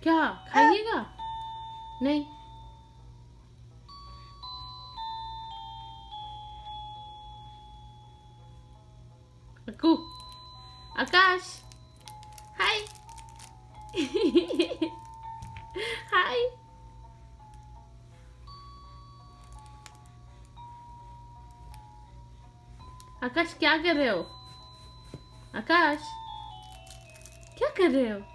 क्या खाइएगा? नहीं। अक्कू, आकाश, हाय। हाय। आकाश क्या कर रहे हो? आकाश क्या कर रहे हो?